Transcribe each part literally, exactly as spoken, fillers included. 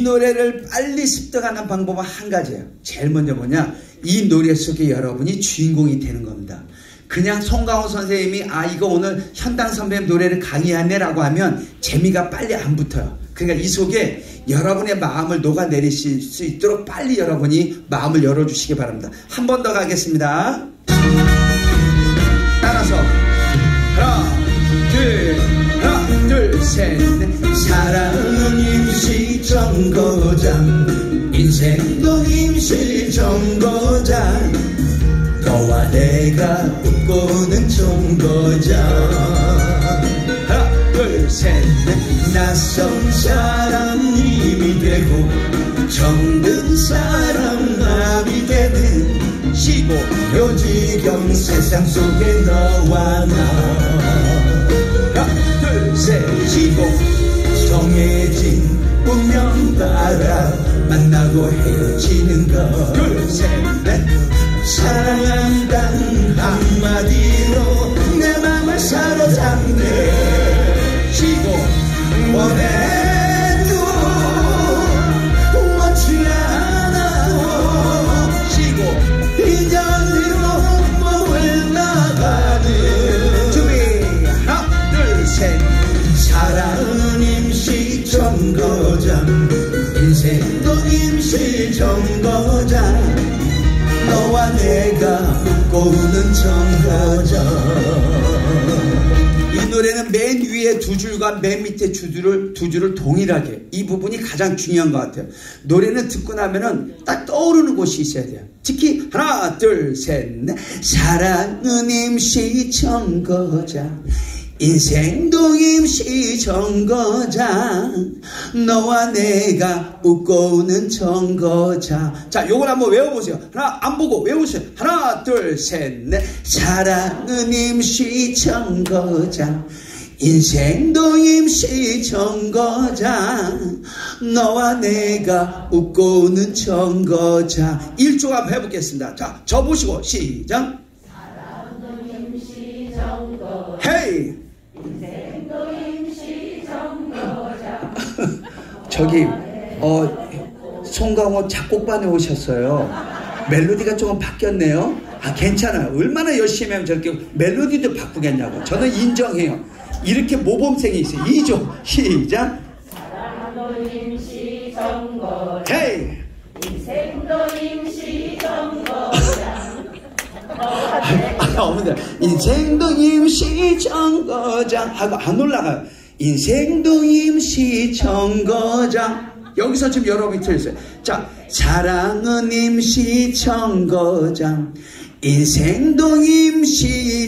노래를 빨리 습득하는 방법은 한 가지예요. 제일 먼저 뭐냐, 이 노래 속에 여러분이 주인공이 되는 겁니다. 그냥 송강호 선생님이 아 이거 오늘 현당 선배님 노래를 강의하네 라고 하면 재미가 빨리 안 붙어요. 그러니까 이 속에 여러분의 마음을 녹아내리실 수 있도록 빨리 여러분이 마음을 열어주시기 바랍니다. 한 번 더 가겠습니다. 따라서 하나 둘 하나 둘 셋 넷. 사랑은 임시 정거장, 인생도 임시 정거장, 너와 내가 웃고는 정거장. 하나 둘 셋 넷. 낯선 사람님이 되고 정든 사람 남이 되는 시고 요지경 세상 속에 너와 나. 하나 둘 셋. 시고 정해진 운명 따라 만나고 헤어지는 것. 둘 셋 넷. 사랑한다는 한마디로 내 맘을 사로잡네. 시고 원해도 원치 않아도 시고 이 자리로 몸을 나가는. 준비 하나 둘 셋. 사랑은 임시 정거장, 인생도 임시 정거장, 너와 내가 웃고 우는 정거장. 이 노래는 맨 위에 두 줄과 맨 밑에 두 줄을, 두 줄을 동일하게, 이 부분이 가장 중요한 것 같아요. 노래는 듣고 나면은 딱 떠오르는 곳이 있어야 돼요. 특히 하나 둘 셋 넷. 사랑은 임시 정거장, 인생도 임시 정거장, 너와 내가 웃고 우는 정거장. 자, 요걸 한번 외워보세요. 하나, 안 보고 외우세요. 하나, 둘, 셋, 넷. 사랑은 임시 정거장, 인생도 임시 정거장, 너와 내가 웃고 우는 정거장. 일 조 한번 해보겠습니다. 자, 저 보시고 시작. 사랑은 임시 정거장, 헤이. 인생도 임시 정거장. 저기 어 송강호 작곡반에 오셨어요. 멜로디가 조금 바뀌었네요. 아 괜찮아요. 얼마나 열심히 하면 저렇게 멜로디도 바꾸겠냐고. 저는 인정해요. 이렇게 모범생이 있어요. 이 조 시작. 사랑도 임시 정거장, 헤이. 인생도 임시 정거장. 아, 어머니들 인생도 임시 정거장 하고 안 올라가요. 인생도 임시 정거장. 여기서 지금 여러분이 틀렸어요. 자, 사랑은 임시 정거장, 인생도 임시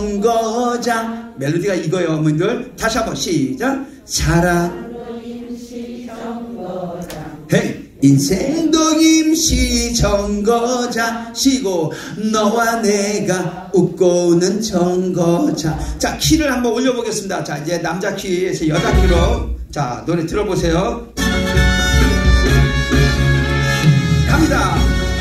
정거장. 멜로디가 이거예요, 어머니들. 다시 한번 시작. 사랑은 임시 정거장, 헤이. 인생도 임시 정거장, 시고 너와 내가 웃고 우는 정거장. 자, 키를 한번 올려보겠습니다. 자, 이제 남자 키에서 여자 키로. 자, 노래 들어보세요. 갑니다.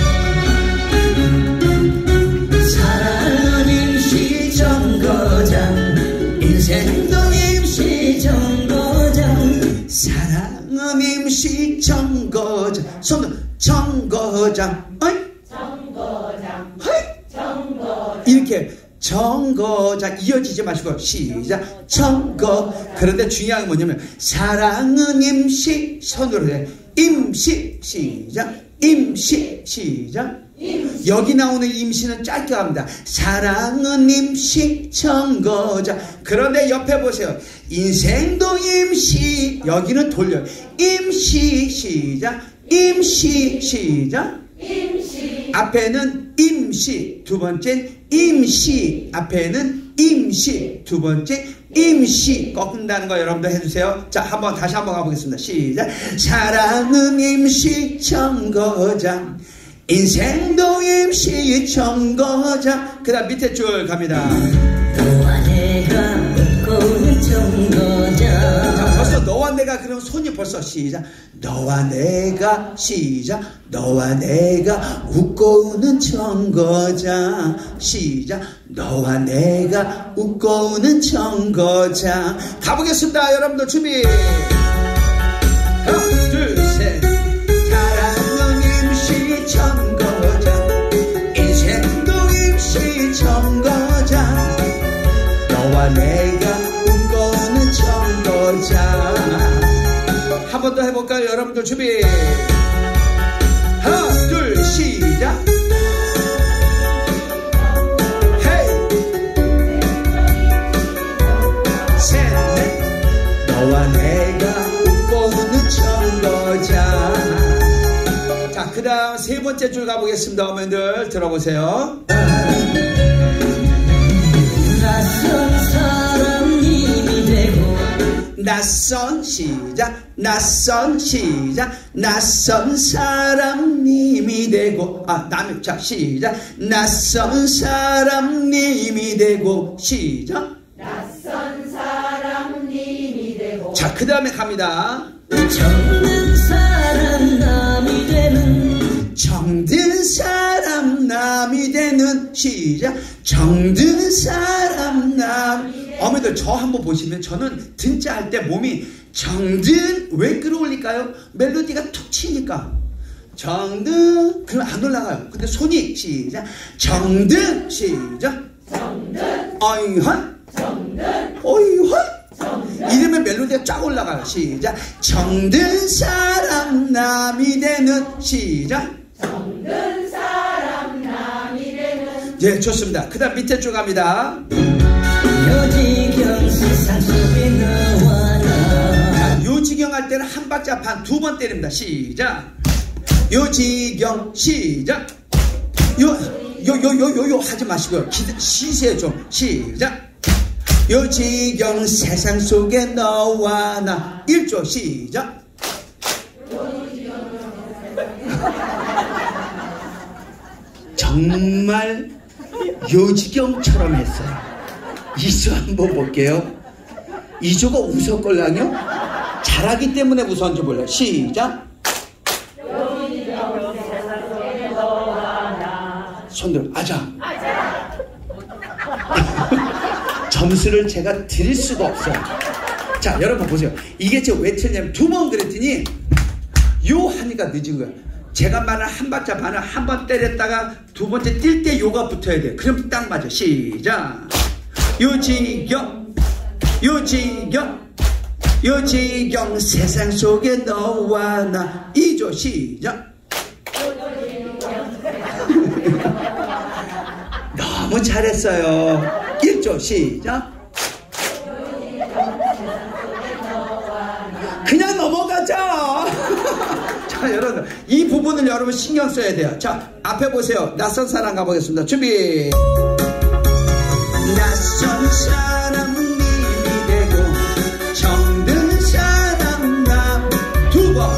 사랑은 임시 정거장, 인생도 임시 정거장, 사랑은 임시 정거장. 손으로 정거장. 어이? 정거장, 어이? 정거장. 이렇게 정거장 이어지지 마시고 시작. 정거. 그런데 중요한 건 뭐냐면 사랑은 임시. 손으로 해. 임시. 시작. 임시. 시작. 임시. 여기 나오는 임시는 짧게 합니다. 사랑은 임시 정거장. 그런데 옆에 보세요. 인생도 임시. 여기는 돌려요. 임시. 시작. 임시. 시작. 임시. 앞에는 임시. 두 번째 임시. 앞에는 임시. 두 번째 임시. 꺾는다는 거 여러분들 해주세요. 자, 한번 다시 한번 가보겠습니다. 시작. 사랑은 임시 정거장, 인생도 임시 정거장. 그 다음 밑에 줄 갑니다. 너와 내가 웃고는 정거장. 자, 벌써 너와 내가 그러면 손이 벌써 시작. 너와 내가 시작. 너와 내가 웃고 우는 정거장. 시작. 너와 내가 웃고 우는 정거장. 가보겠습니다. 여러분들 준비. 하나 둘 셋. 가볼까요? 여러분들 준비. 하나, 둘, 시작. 헤이. 셋, 넷. 너와 내가 웃고 웃는 청거장. 자, 그 다음 세 번째 줄 가보겠습니다. 어머님들 들어보세요. 낯선 사람님이 되고 낯선 시작 낯선 시작 낯선 사람님이 되고 아 남의 자 시작 낯선 사람님이 되고 시작 낯선 사람님이 되고 자 그 다음에 갑니다. 정든 사람 남이 되는 정든 사람 남이 되는 시작 정든 사람 남 어머니들 저 한번 보시면 저는 진짜 할 때 몸이 정든 왜 끌어올릴까요? 멜로디가 툭 치니까 정든 그럼 안 올라가요. 근데 손이 시작 정든 시작 정든 어이헛 정든 어이헛 정든 이러면 멜로디가 쫙 올라가요. 시작 정든 사람 남이 되는 시작 정든 사람 남이 되는 예 좋습니다. 그 다음 밑에 쭉 갑니다. 요지경 세상 속에 너와 나 자, 요지경 할 때는 한 박자 반 두 번 때립니다. 시작 요지경 시작 요 요 요 요 요 요 하지 마시고요. 기, 쉬세요 좀. 시작 요지경 세상 속에 너와 나 일 조 시작 정말 요지경처럼 했어요. 이조 한번 볼게요. 이조가 웃었걸랑요? 잘하기 때문에 무서운지 몰라요. 시작 손들 아자 점수를 제가 드릴 수가 없어요. 자 여러분 보세요. 이게 제가 왜 틀냐면 두 번 그랬더니 요 하니까 늦은 거야. 제가 말을 한 박자 반을 한 번 때렸다가 두 번째 뛸 때 요가 붙어야 돼. 그럼 딱 맞아. 시작 요지경 요지경 요지경 세상 속에 너와 나 이조 시작 너무 잘했어요. 일조 시작 그냥 넘어가자. 자 여러분 이 부분을 여러분 신경 써야 돼요. 자 앞에 보세요. 낯선 사람 가보겠습니다. 준비 낯선 사람님이 되고 정든 사람 남 두 번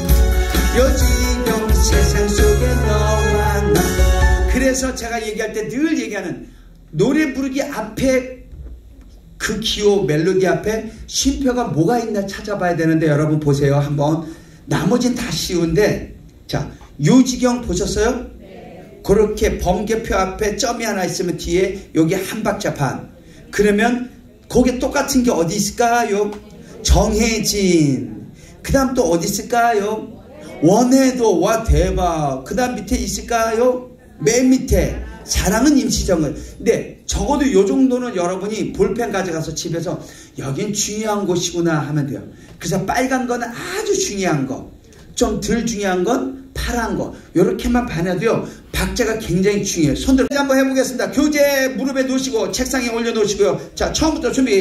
요지경 세상 속에 너와 나. 그래서 제가 얘기할 때 늘 얘기하는 노래 부르기 앞에 그 기호 멜로디 앞에 쉼표가 뭐가 있나 찾아봐야 되는데 여러분 보세요 한번. 나머진 다 쉬운데 자 요지경 보셨어요? 네. 그렇게 번개표 앞에 점이 하나 있으면 뒤에 여기 한 박자 반 그러면 거기에 똑같은 게 어디 있을까요? 정혜진 그 다음 또 어디 있을까요? 원해도 와 대박 그 다음 밑에 있을까요? 맨 밑에 사랑은 임시정을. 근데 적어도 요 정도는 여러분이 볼펜 가져가서 집에서 여긴 중요한 곳이구나 하면 돼요. 그래서 빨간 건 아주 중요한 거, 좀 덜 중요한 건 파란 거, 요렇게만 봐놔도요 박자가 굉장히 중요해요. 손들 한번 해보겠습니다. 교재 무릎에 놓으시고 책상에 올려놓으시고요. 자 처음부터 준비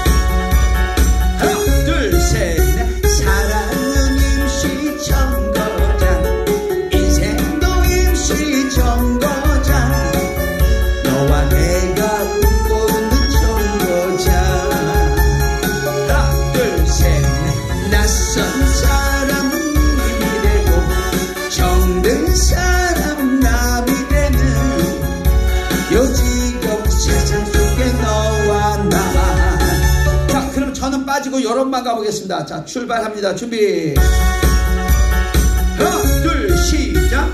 하나 둘 셋 넷. 사랑은 임시정거장 인생도 임시정거장 너와 내가 웃고 웃는 정거장 하나 둘 셋 넷. 낯선 사람님이 되고 정든 사람 남이 되는 요지경 세상 속에 너와 나. 자 그럼 저는 빠지고 여러분만 가보겠습니다. 자 출발합니다. 준비 하나 둘 시작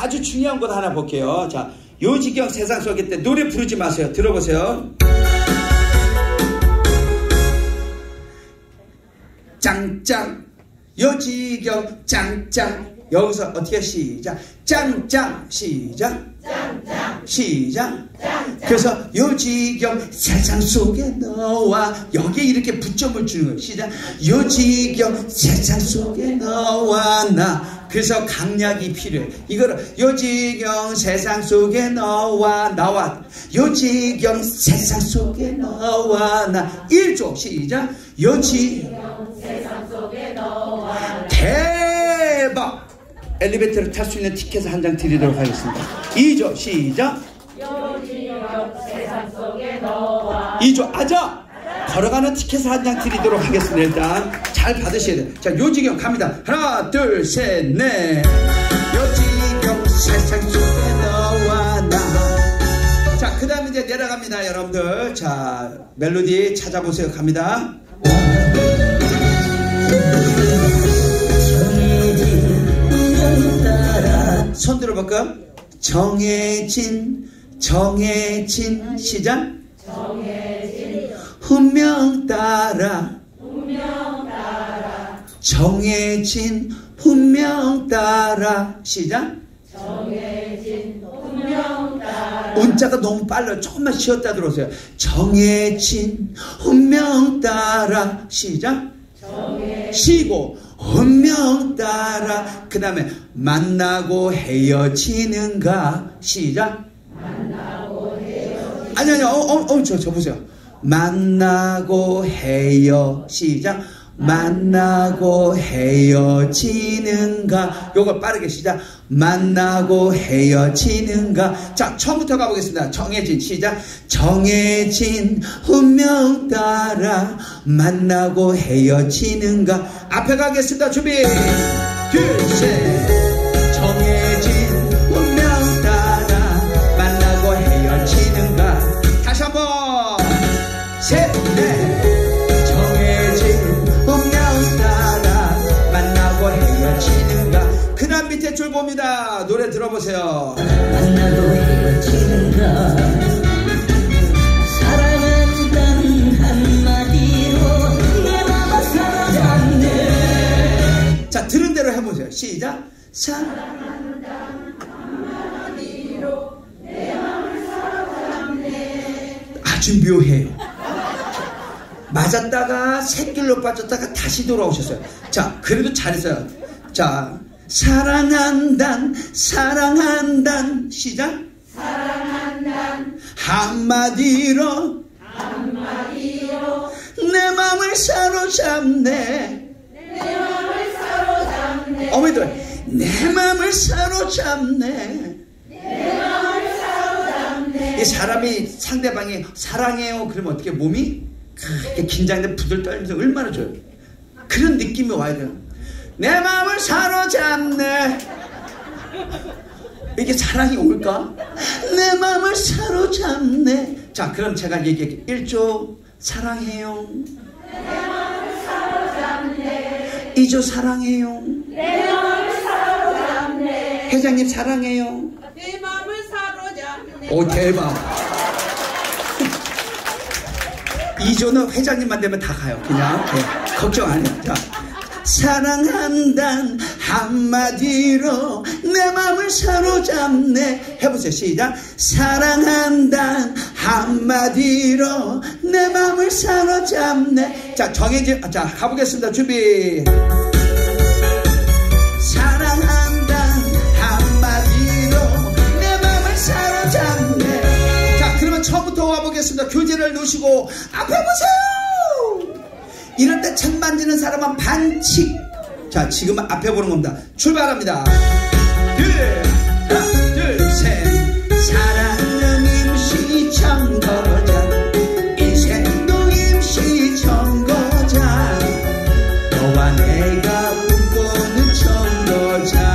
아주 중요한 것 하나 볼게요. 자, 요지경 세상 속에 때 노래 부르지 마세요. 들어보세요. 짱짱 요지경 짱짱. 여기서 어떻게 시작? 짱짱 시작. 짱짱 시작. 짱짱. 그래서 요지경 세상 속에 너와 여기에 이렇게 붙점을 주는 거예요. 시작. 요지경 세상 속에 너와 나. 그래서 강약이 필요해. 이거를 요지경 세상 속에 너와 나와. 요지경 세상 속에 너와 나. 일 조 시작. 요지경 세상 속에 너와 나. 대박. 엘리베이터를 탈 수 있는 티켓을 한 장 드리도록 하겠습니다. 이 조 시작. 요지경 세상 속에 너와 이 조 아자. 걸어가는 티켓을 한 장 드리도록 하겠습니다. 일단 잘 받으셔야 돼요. 자, 요지경 갑니다. 하나 둘 셋 넷. 요지경 세상 속에 너와 나. 자, 그 다음에 이제 내려갑니다. 여러분들 자, 멜로디 찾아보세요. 갑니다. 손 들어볼까? 정해진 정해진 시작. 정해진 운명 따라 운명 따라 정해진 운명 따라 시작. 정해진 운명 따라. 운자가 너무 빨라요. 조금만 쉬었다 들어오세요. 정해진 운명 따라 시작. 정해 쉬고 운명 따라. 그 다음에 만나고 헤어지는가 시작. 만나고 헤어지 아니 아니 어어저 저 보세요. 만나고 헤어 시작. 만나고 헤어지는가. 요거 빠르게 시작. 만나고 헤어지는가. 자, 처음부터 가보겠습니다. 정해진 시작. 정해진 운명 따라 만나고 헤어지는가. 앞에 가겠습니다. 준비 둘 셋. 정해진 운명 따라 만나고 헤어지는가. 다시 한번 셋 넷. 그 다음 밑에 줄 봅니다. 노래 들어보세요. 만나고 헤어지는가. 사랑한다는 한마디로 내 맘을 사로잡네. 자, 들은 대로 해보세요. 시작. 사랑한다는 한마디로 내 맘을 사로잡네. 아주 묘해요. 맞았다가 샛길로 빠졌다가 다시 돌아오셨어요. 자, 그래도 잘했어요. 자, 사랑한단 사랑한단 시작. 사랑한단 한마디로 한마디로 내 맘을 사로잡네. 내 맘을 사로잡네. 어머니들 내 맘을 사로잡네. 내 맘을 사로잡네. 이 사람이 상대방이 사랑해요 그러면 어떻게 몸이 이렇게 긴장돼 부들 떨면서 얼마나 좋아요. 그런 느낌이 와야 돼요. 내 마음을 사로잡네. 이게 사랑이 올까? 내 마음을 사로잡네. 자, 그럼 제가 얘기할게요. 일 조 사랑해요. 내 맘을 사로잡네. 이 조 사랑해요. 내 맘을 사로잡네. 회장님 사랑해요. 내 맘을 사로잡네. 오, 대박. 이 조는 회장님만 되면 다 가요. 그냥 네, 걱정 안 해요. 자, 사랑한단 한마디로 내 맘을 사로잡네. 해보세요. 시작. 사랑한단 한마디로 내 맘을 사로잡네. 자, 정해진 자 가보겠습니다. 준비. 사랑한단 한마디로 내 맘을 사로잡네. 자, 그러면 처음부터 와보겠습니다. 교재를 놓으시고 앞에 보세요. 이럴 때 책 만지는 사람은 반칙. 자, 지금 앞에 보는 겁니다. 출발합니다. 둘, 하나, 둘, 셋. 사랑은 임시 청거장. 인생도 임시 청거장. 너와 내가 꿈꾸는 청거장.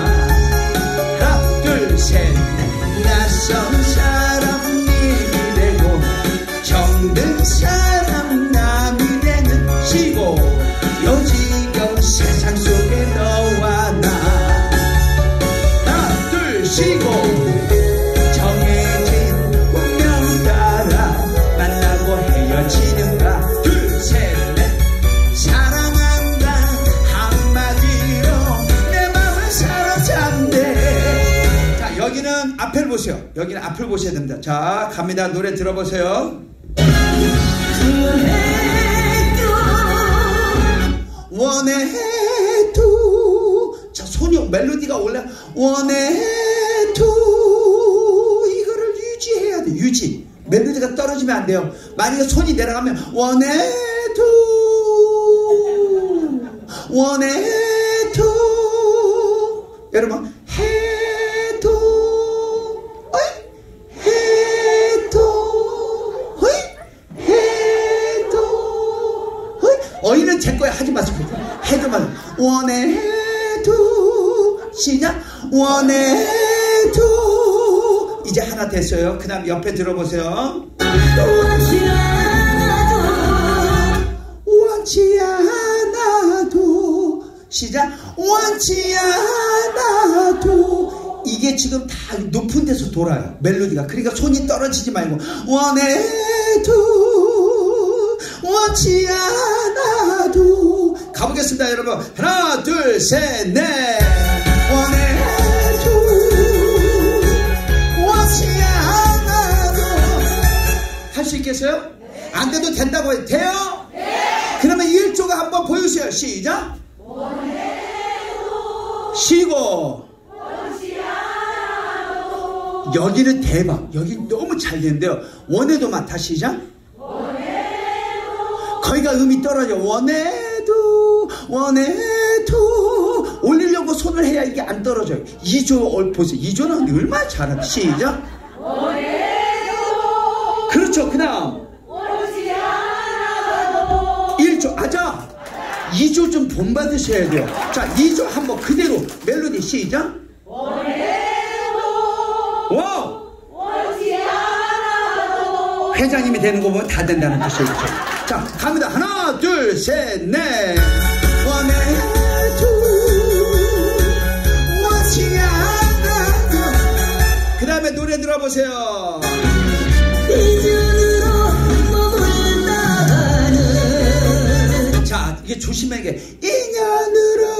하나, 둘, 셋. 낯선 사람 님이 되고 정든 사람 남이 되는 시고. 요지경 세상 속에 너와 나. 하나 둘 쉬고 정해진 운명 따라 만나고 헤어지는가 둘 셋 넷 사랑한다 한마디로 내 맘을 사로잡네. 자 여기는 앞을 보세요. 여기는 앞을 보셔야 됩니다. 자 갑니다. 노래 들어보세요. 원해도 자 손이 멜로디가 올라 원해도 이거를 유지해야 돼. 유지 멜로디가 떨어지면 안 돼요. 만약에 손이 내려가면 원해도 원해도 여러분 해도 어이 해도 어이 해도 어이 어이는 제 거야. 하지 마세요. 해도만 원해도 시작 원해도 이제 하나 됐어요. 그 다음 옆에 들어보세요. 원치 않아도 원치 않아도 시작 원치 않아도 이게 지금 다 높은 데서 돌아요. 멜로디가. 그러니까 손이 떨어지지 말고 원해도 원치 않아도 가보겠습니다 여러분. 하나 둘 셋 넷 원해도 원치 않아도 할 수 있겠어요? 안 돼도 된다고 해요. 돼요? 네. 그러면 일 조가 한번 보여주세요. 시작 원해도 쉬고 원치 않아도 여기는 대박. 여기 너무 잘 되는데요. 원해도만 다시 시작 원해도 거기가 음이 떨어져. 원해도 원해도 올리려고 손을 해야 이게 안 떨어져요. 이 조 보세요. 이 조는 얼마나 잘하는지 시작 원해도 그렇죠. 그 다음 원치 않아도 일 조 아자 이 조 좀 본받으셔야 돼요. 자 이 조 한번 그대로 멜로디 시작 원해도 와우 원치 않아도 회장님이 되는 거 보면 다 된다는 뜻이에요. 자 갑니다. 하나 둘 셋 넷 원해도 원치 않아도 그 다음에 노래 들어보세요. 인연으로 머물다가는 자 이게 조심하게 인연으로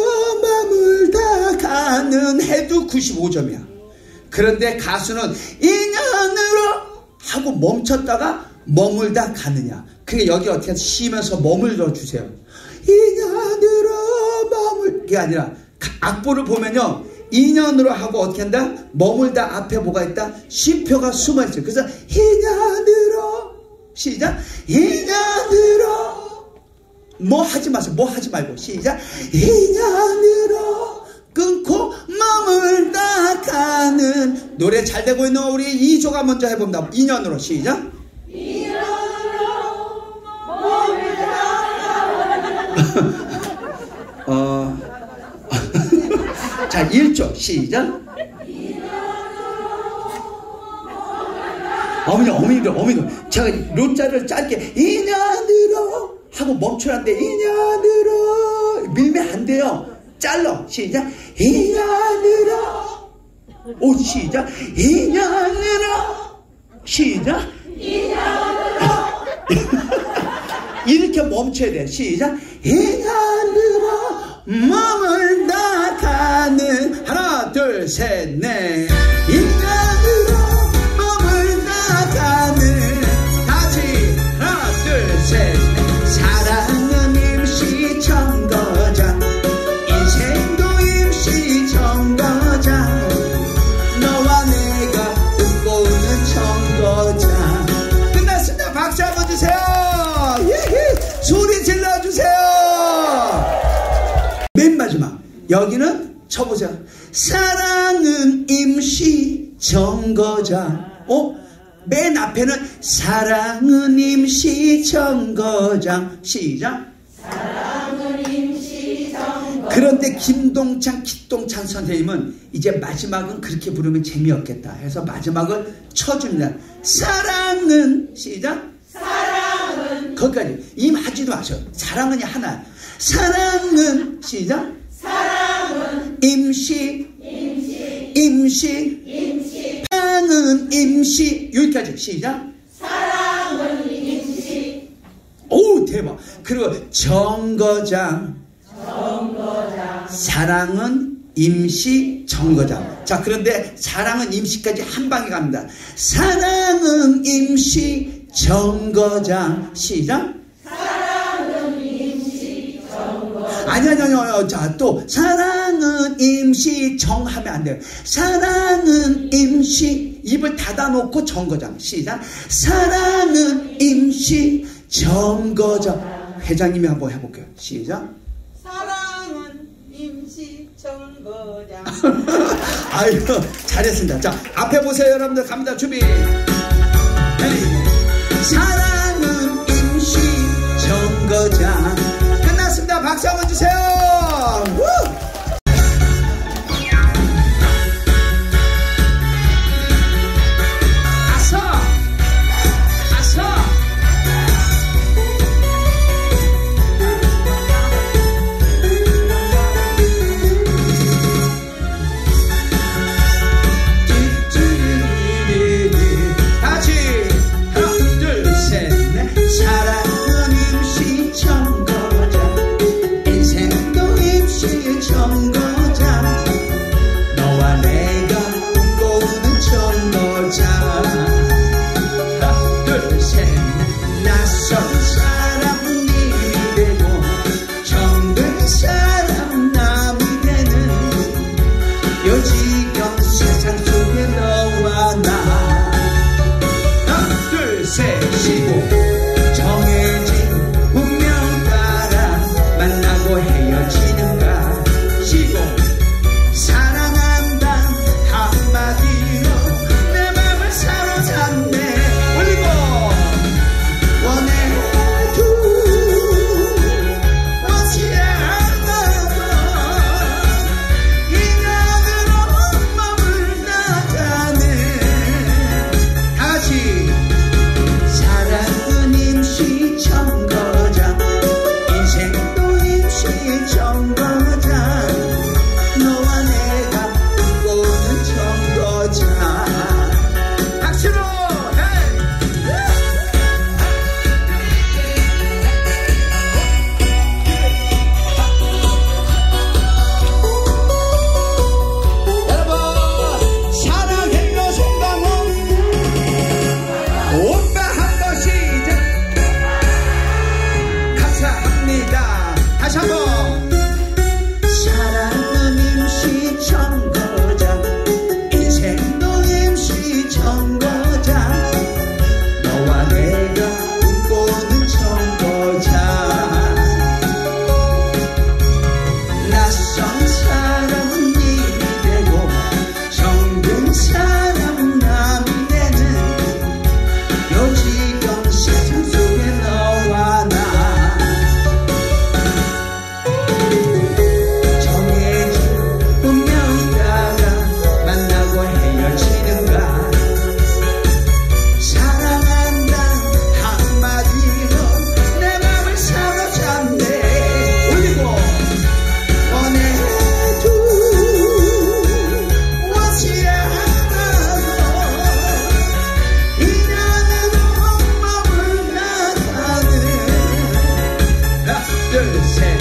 머물다가는 해도 구십오 점이야. 그런데 가수는 인연으로 하고 멈췄다가 머물다 가느냐. 그게 여기 어떻게 쉬면서 머물러 주세요. 인연으로 머물 게 아니라 악보를 보면요 인연으로 하고 어떻게 한다? 머물다 앞에 뭐가 있다? 쉼표가 숨어있어요. 그래서 인연으로 시작 인연으로 뭐 하지 마세요. 뭐 하지 말고 시작 인연으로 끊고 머물다 가는 노래 잘 되고 있는 우리 이 조가 먼저 해봅니다. 인연으로 시작 어, 자 일 조 시작 어머니 어머니들 어머니들 제가 로자를 짧게 인연으로 하고 멈춰놨는데 인연으로 밀면 안 돼요. 잘라 시작 인연으로 오 시작 인연으로 시작 인연으로 이렇게 멈춰야 돼. 시작 인연으로 머물다 가는 하나 둘 셋 넷 인연으로 머물다 가는 다시 하나 둘 셋 넷 사랑은 임시 정거장 인생도 임시 정거장 너와 내가 꿈꾸는 정거장 끝났습니다. 박수 한번 주세요. 소리 질러주세요. 맨 마지막 여기는 쳐보세요. 사랑은 임시 정거장. 어? 맨 앞에는 사랑은 임시 정거장. 시작 사랑은 임시 정거장. 그런데 김동찬 기동찬 선생님은 이제 마지막은 그렇게 부르면 재미없겠다 해서 마지막을 쳐줍니다. 사랑은 시작 사랑은 거기까지 임 하지도 마세요. 사랑은이 하나. 사랑은 시작 사랑은 임시 임시 임시, 임시 사랑은 임시. 여기까지 시작. 사랑은 임시 오 대박. 그리고 정거장, 정거장 사랑은 임시, 정거장. 자, 그런데 사랑은 임시까지 한 방에 갑니다. 사랑은 임시, 정거장. 시작. 사랑은 임시 정거장 아니, 아니, 아니. 자, 또 사랑은 임시, 정 하면 안 돼요. 사랑은 임시, 입을 닫아놓고 정거장. 시작. 사랑은 임시, 정거장. 회장님이 한번 해볼게요. 시작. 사랑은 임시 정거장 아유, 잘했습니다. 자, 앞에 보세요, 여러분들. 갑니다. 준비. 레디. 사랑은 임시, 정거장. 끝났습니다. 박수 한번 주세요. 우! 아서! 아서! 다시 하나 둘 셋 넷. 사랑은 임시 정거장, 인생도 임시 정거장, 너와 내가 꿈꿔오는 정거장. 하나 둘 셋 넷. 낯선 사람이 되고 정든 사람 남이 되는 요지경 세상 속에 너와 나. 하나 둘 셋 쉬고 정해진 운명 따라 만나고 헤어지는가. 쉬고 사랑한다 한마디로 내 맘을 사로잡네. 올리고 원해도 원치 않아도 인연으로 맘을 나가네. 다시. 사랑은 임시 정거장, 인생도 임시 정거장, 너와 내가 꿈꾸는 정거장. 박수로 헤이! 여러분 사랑해요 송강호. 오빠 한번 시작. 감사합니다. 다시 한번. 사랑은 임시 정거장, 인생도 임시 정거장, 너와 내가 꿈꾸는 정거장. 낯선 사람이 되고 정든 사람 남이 되는 요지경 세상 속에 너와 나. 정해진 운명 따라 만나고 헤어지는가. 사랑한다 한마디로 내 맘을 사로잡네. 올리고 원해도 원치 않아도 인연으로 맘을 나가는. 하나 둘 셋